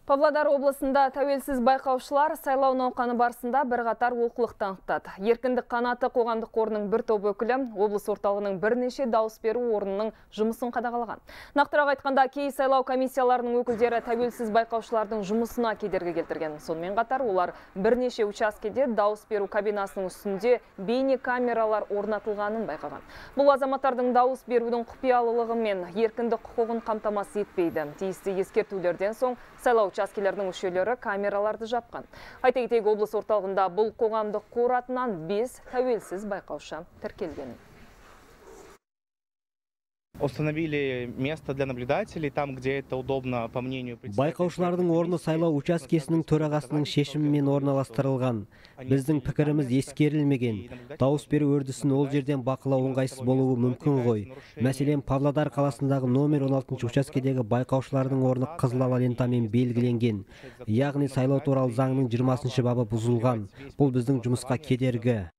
Павлодар облысында тәуелсіз байқаушылар сайлау науқаны барысында бірқатар олқылық танытады. Еркіндік қанаты қоғамдық қорының бір топ өкілі облыс орталығының бірнеше дауыс беру орнының жұмысын қадағалаған. Нақтырақ айтқанда, кей сайлау комиссияларының өкілдері тәуелсіз байқаушылардың жұмысына кедергі келтірген. Сонымен қатар олар бірнеше учаскеде дауыс беру кабинасының үстінде бейне камералар орнатылғанын байқаған. Бұл азаматтардың дауыс берудің құпиялылығы мен еркіндік құқығын қамтамасыз етпейді. Тиісті ескертулерден соң сайлау учаскелердің мүшелері камераларды жапқан. Айта кетейік, облыс орталығында бұл қоғамдық қор атынан 5 тәуелсіз байқаушы тіркелген. Установили место для наблюдателей там, где это удобно, по мнению представителей. Байқаушылардың орны сайлау учаскесінің төрағасының шешімімен орналастырылған. Біздің пікіріміз ескерілмеген. Дауыс беру үрдісін ол жерден бақылау ыңғайсыз болуы мүмкін ғой. Мәселен, Павлодар қаласындағы номер 16 учаскедегі байқаушылардың орны қызыл ала лентамен белгіленген. Яғни сайлау туралы заңның 20 бабы бұзылған. Бұл біздің жұмысқа кедергі.